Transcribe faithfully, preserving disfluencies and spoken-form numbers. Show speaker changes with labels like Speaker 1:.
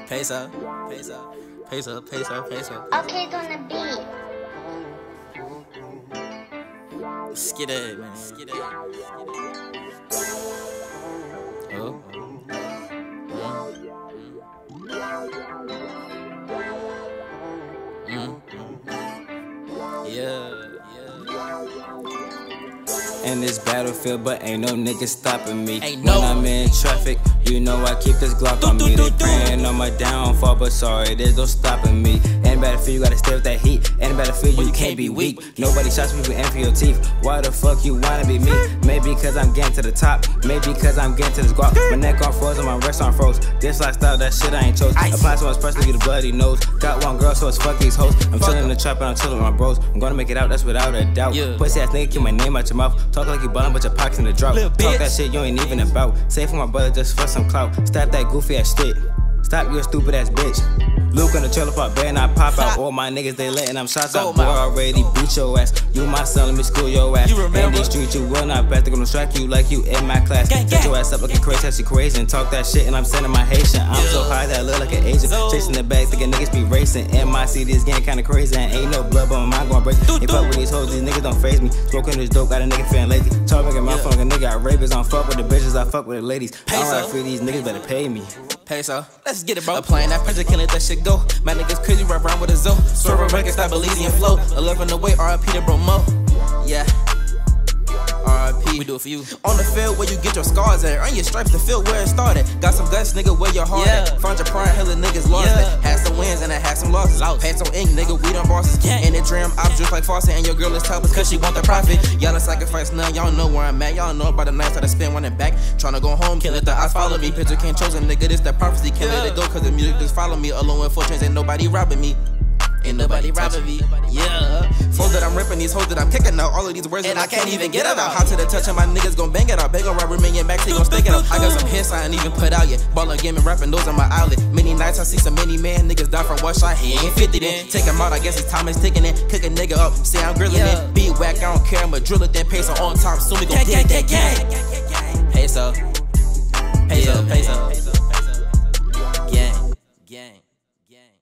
Speaker 1: Peso, peso, peso, peso, peso.
Speaker 2: Okay, on the beat.
Speaker 1: Skid it, man. Skid it. Oh. Mm. Yeah, yeah.
Speaker 3: In this battlefield, but ain't no niggas stopping me.
Speaker 1: Ain't
Speaker 3: when
Speaker 1: no.
Speaker 3: I'm in traffic, you know I keep this Glock on me. They praying on my downfall, but sorry, there's no stopping me. In battlefield, you gotta stay with that heat. In battlefield, you, you can't be weak. Nobody shots me with for your teeth. Why the fuck you wanna be me? Maybe cause I'm getting to the top. Maybe cause I'm getting to this Glock. My neck on froze and my wrist on froze. This lifestyle, that shit I ain't chose. Apply so much pressure to get a bloody nose. Got one girl, so it's fuck these hoes. I'm chillin' in the trap and I'm chillin' with my bros. I'm gonna make it out, that's without a doubt.
Speaker 1: Yeah.
Speaker 3: Pussy ass nigga, keep my name out your mouth. Talk like you ballin', but your pockets in the drought.
Speaker 1: Little
Speaker 3: Talk
Speaker 1: bitch.
Speaker 3: that shit you ain't even about. Say for my brother just for some clout. Stop that goofy ass shit. Stop your stupid ass bitch. Luke on the trailer park, better not pop out. All my niggas, they letting them shots out. Boy, already beat your ass. You my son, let me school your ass.
Speaker 1: You remember?
Speaker 3: In these streets, you will not bet. They're gonna strike you like you in my class.
Speaker 1: Gang,
Speaker 3: Set
Speaker 1: gang.
Speaker 3: your ass up looking crazy, she crazy. And talk that shit, and I'm sending my Haitian. I'm
Speaker 1: Yeah.
Speaker 3: so high that I look like an Asian.
Speaker 1: So.
Speaker 3: Chasing the bag, thinking niggas be racing. In my city, this game kinda crazy. And ain't no blood, but my mind gon' break.
Speaker 1: Do,
Speaker 3: They
Speaker 1: do.
Speaker 3: fuck with these hoes, these niggas don't faze me. Smoking this dope, got a nigga feeling lazy. Talk making my
Speaker 1: Yeah.
Speaker 3: phone, like a nigga got rapists. I don't fuck with the bitches, I fuck with the ladies. I don't
Speaker 1: Peso.
Speaker 3: like free, these niggas better pay me.
Speaker 1: Peso, let's get it, bro. Applying that pressure, can't let that shit go. My niggas crazy, rap around with a zo. Swerve records, stop Elysian flow. eleven away, R I P to Bro Mo. Yeah. R I P, we do it for you. On the field where you get your scars at. Earn your stripes to feel where it started. Got some guts, nigga, where your heart Yeah.
Speaker 3: Uh,
Speaker 1: at.
Speaker 3: Found your pride, hella niggas lost
Speaker 1: Yeah.
Speaker 3: it. Had some wins and I had some losses.
Speaker 1: Lost.
Speaker 3: Had some ink, nigga, we done bosses.
Speaker 1: Gang.
Speaker 3: In the dream, I'm just like Fawcett. And your girl is topless cause she want the profit. Y'all done sacrifice none, y'all know where I'm at. Y'all know about the nights that I spend running back. Tryna go home, can't let the eyes follow me. Picture can't chosen, nigga, this that prophecy. Can't let it go cause the music just follow me. Alone with four chains, ain't nobody robbing me. Ain't nobody robbing me.
Speaker 1: Yeah.
Speaker 3: Foes that I'm ripping, these hoes that I'm kicking out. All of these words
Speaker 1: And
Speaker 3: that I
Speaker 1: I
Speaker 3: can't
Speaker 1: can't
Speaker 3: even
Speaker 1: even
Speaker 3: get
Speaker 1: get
Speaker 3: it out.
Speaker 1: out.
Speaker 3: Hot to the touch and my niggas gon' bang it out. Bang gon' rubber man, your back, they gon' stick it out. I got some hits I ain't even put out yet. Ballin' gaming, rapping, those are my outlet. Many nights I see some many man niggas die from one shot. He ain't fifty then. Take him out, I guess his time is ticking in. Cook a nigga up, say I'm grilling
Speaker 1: Yeah.
Speaker 3: it. Be whack, I don't care, I'ma drill it then. Peso on top, soon we gon'
Speaker 1: Gang,
Speaker 3: get
Speaker 1: gang,
Speaker 3: that
Speaker 1: gang,
Speaker 3: gang.
Speaker 1: Peso. Peso,
Speaker 3: Yeah,
Speaker 1: peso, peso, peso. Gang, gang, gang.